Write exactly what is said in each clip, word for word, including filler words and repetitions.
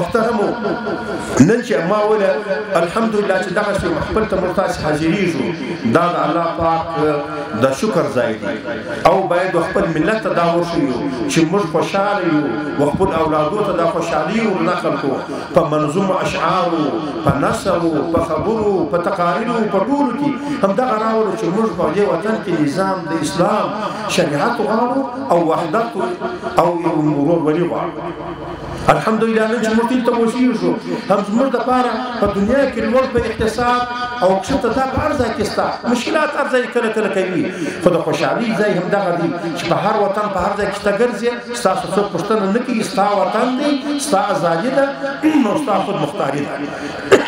محترمو نن چې ما وله الحمدلله چې دغه شی خپل ته مرتاس حاضرېږو دا د الله پاک د شکر ځای دی او باید خپل ملت ته دا وښیو چې موږ خوشحاله یو و خپل اولادو ته دا خوشحالي ور نقل کړو په منظومه اشعارو په نثرو په خبرو په تقاریرو په ټولو کې همدغه راوړو چې موږ په دې وطن کې نظام د اسلام شریعت غواړو او وحدت او یو ورورولي غواړو الحمدلله نن چې موږ ته وشیږو هم زموږ دپاره په دنیا کې لوړ په اقتصاد او کښته دا په هر ځای کې سته مشکلات هر ځای کله کله کوي خو د خوشحالي ځای همدغه دی چې په هر وطن په هر ځای کې ته ګرځې ستاسو څوک پوښتنه نه کوي ستا وطن دی ستا ازادي ده نو ستا خود مختاري ده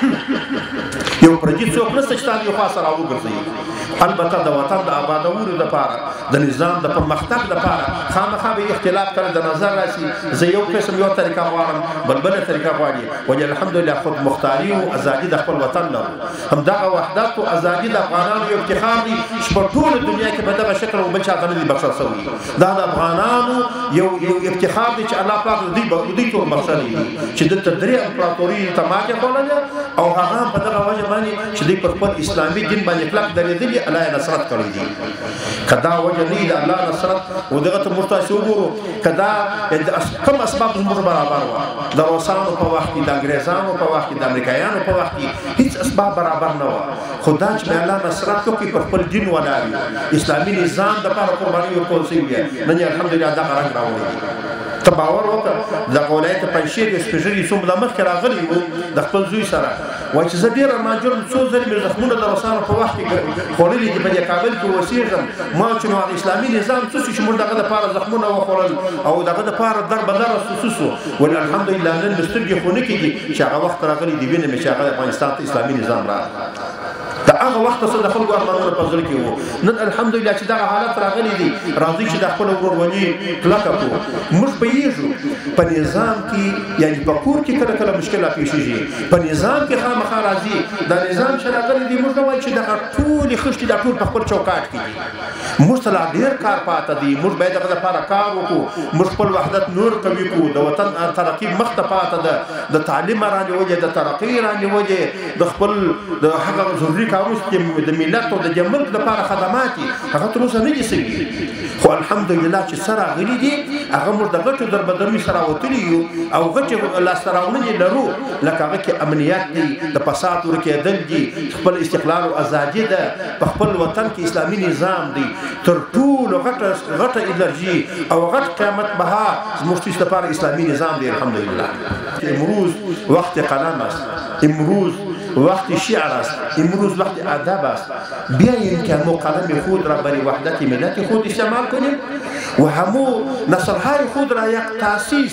یو پردي څوک نشته چې تا د یو خوا سره وګرځوي البته د وطن د آبادولو دپاره د نظام د پرمختګ دپاره خامخا به اختلاف کله د نظر راشي زه یو قسم یو طریقه غواړم بل بله طریقه غواړي ولې الحمدلله خود مختاري او ازادي د خپل وطن لرو همدغه وحدت او ازادي د افغانانو یو افتخار دی چې په ټوله دنیا کې په دغه شکل او بل چاته نه دي بخښل شوي دا د افغانانو یو یو افتخار دی چې الله پاک د دوی ټول بخښلی دي چې دلته درې امپراتوري ته ماتې خوړلې او هغه په دغه وجه باندې چې دوی پر خپل اسلامي دین باندې کلک درېدلي الله یې نصرت کړی دي که دا وجه نه وي د الله نصرت او دغه ته موږ تاسې وګورو که دا کوم اسباب زموږ برابر وه د روسانو په وخت کې د انګریزانو په وخت کې د امریکایانو په وخت کې هیڅ اسباب برابر نه وه خو دا چې الله نصرت وکړي په خپل دین ولاړ وي اسلامي نظام دپاره قرباني ورکول شوي وي نن یې الحمدلله دغه رنګ راوړی ته باور وکړه دغه ولایت پنجشیر یو سپېژلي څومره مخکې راغلی وو د خپل زوی سره وایي چې زه ډېر ارمانجن څو ځلې مې زخمونه د روسانو په وخت کې خوړلي دي په دې کابل کې اوسېږم ما چې نو هغه اسلامي نظام څه شو چې موږ دغه دپاره زخمونه وخوړل او دغه دپاره در بدره سوسو ولې الحمدلله نن مې سترګې خو نه کېږي چې هغه وخت راغلی دي وینې مې چې هغه افغانستان ته اسلامي نظام راغلی د هغه وخت څه د خلکو ارمانونه په زړه کې وو نن الحمدلله چې دغه حالت راغلی دی راځئ چې د خپل ورورولي کلکه کړو موږ پوهېږو په نظام کې یعنې په کور کې کله کله مشکله پېښېږي په نظام کې خامخا راځي دا نظام چې راغلی دی موږ نه وایو چې دغه ټولې خښتې دا ټول په خپل چوکاټ کې دي موږ ته لا ډېر کار پاته دی موږ باید دغه دپاره کار وکړو موږ خپل وحدت نور قوي کړو د وطن ترقي مخ ته پاته ده د تعلیم رانیولې د ترقۍ رانیولې د خپل د هغه ضروري کارونه چې د ملت او د ملک لپاره خدمات دي هغه تر اوسه نه دي سوي خو الحمدلله چې سره راغلي دي هغه موږ د غټو دربدرۍ سره وتلي یو او غټې لاسته راوړنې لرو لکه هغه کې امنیت دی د فساد ورکېدل دي خپل استقلال او ازادي ده په خپل وطن کې اسلامي نظام دی تر ټولو غټه غټه انرژي او غټ قیامت بها زموږ لپاره اسلامي نظام دی الحمدلله امروز وقت قلم است امروز وقت شعر است امروز وقت ادب است بیاییم که همو قلم خود را برای وحدت ملت خود استعمال کنیم و همو نسلهای خود را یک تاسیس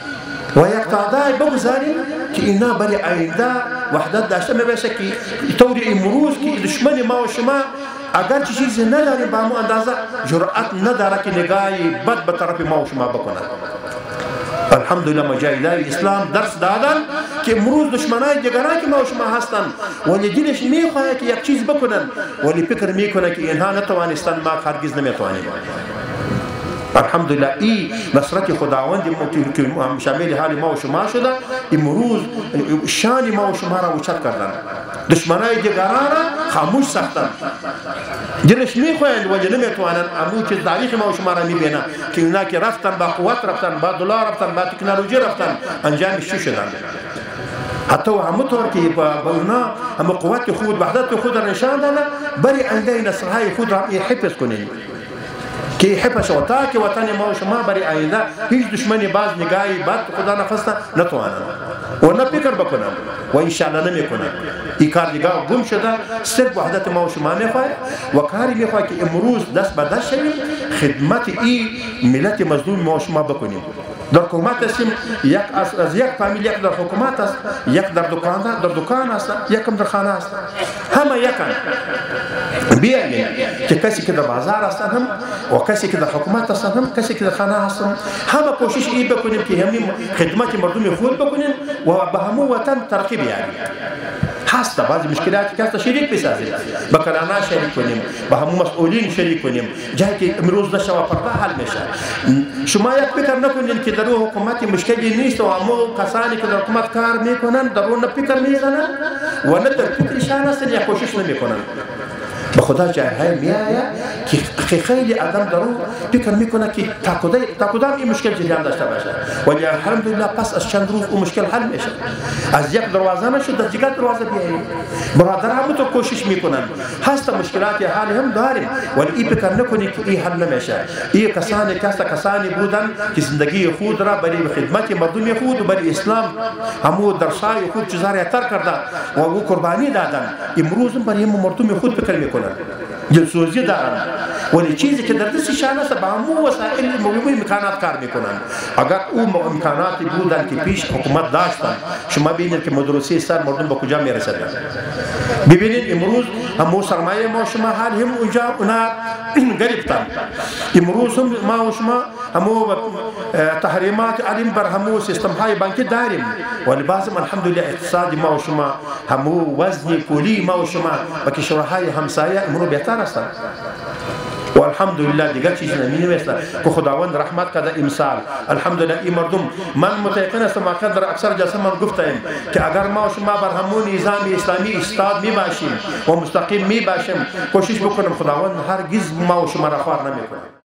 و یک تعداد بگذاریم که اینا برای آینده وحدت داشته میباشه که طور امروز که دشمن ما و شما اگر چی چیزی نداریم با همو اندازه جرأت نداره که نگاهی بد به طرف ما و شما بکنه الحمدلله مجاهدای اسلام درس دادن که امروز دشمنای دیگران که ما و شما هستند ولی دلش میخواهد که یک چیز بکنن ولی فکر میکنه که اینها نتوانستن ما هرگز نمیتوانیم الحمدلله ای نصرت خداوند که شامل حال ما و شما شده امروز شان ما و شما را اوچت کردن دشمنای دیگران را خاموش ساختن دلش میخواهند ولی نمیتوانند امو که تاریخ ما و شما را میبینن که اینا که رفتن با قوت رفتن با دلار رفتن با تکنولوژی رفتن انجامش چی شدن حتی و همونطور که با اونا هم قوت خود وحدت خود را نشان دادن برای آینده نسلهای خود را حفظ کنید که حفظ شوتا که وطن ما و شما برای آینده هیچ دشمنی باز نگاهی بد خدا نخواسته نتوانند و نه فکر بکنند و انشاءالله نمیکنند این کار دیگه گم شده صرف وحدت ما و شما میخواه و کاری میخواه که امروز دست به دست شویم خدمت این ملت مظلوم ما و شما بکنیم در حکومت هستیم یک از, از یک فامیل یک در حکومت است یک در دکان در دکان است یکم در خانه است همه یکن بیاییم که کسی که در بازار هستن هم و کسی که در حکومت هستن هم کسی که در خانه هستن همه کوشش ای بکنیم که همین خدمت مردم خود بکنیم و به همون وطن ترقی بیاریم هست بعضی مشکلاتی که هست شریک بسازیم، با کلانا شریک کنیم، با همون مسئولین شریک کنیم، جایی که امروز نشه و فردا حل میشه. شما یک فکر نکنید که در اون حکومت مشکلی نیست و همون کسانی که در حکومت کار میکنن در اون فکر میزنن و نه در فکرشان هستن یا کوشش نمیکنن. به خدا جاهای میآید که خیلی آدم در اون فکر میکنه که تا کدام این مشکل جریان داشته باشه، ولی الحمدلله پس از چند روز اون مشکل حل میشه. از یک دروازه نشد در دیگر دروازه بیایید. برادر هم تو کوشش میکنن، هست مشکلات حالی هم داریم، ولی این فکر نکنی که این حل نمیشه. این کسانی کسا کسانی بودن که زندگی خود را برای خدمت مردم خود و برای اسلام همو در سای خود چیزاری تر کرده و او قربانی دادن. امروز برای مردم خود فکر میکنن، دلسوزی دارن، ولی چیزی که در دستشان است با همو وسایل موجود امکانات کار میکنن. اگر اون امکاناتی بودن که پیش حکومت داشتن، شما ببینید که مدرسه سر مردم به کجا میرسدن. ببینید امروز همو سرمایه ما شما حال هم اونجا اونا گرفتن. امروز هم ما و شما همو تحریمات علیم بر همو سیستم های بانکی داریم، ولی بازم الحمدلله اقتصادی ما و شما همو وزن پولی ما و شما و کشورهای همسایه امروز بهتر هستند. و الحمدلله دیگر چیزی نمی‌نویسد که خداوند رحمت کرده امسال. الحمدلله این مردم من متأکد هستم که در اکثر جلسه من گفتم که اگر ما و شما بر همون نظام اسلامی استاد می باشیم و مستقیم می باشیم، کوشش بکنیم خداوند هرگز ما و شما را خوار نمی‌کنه.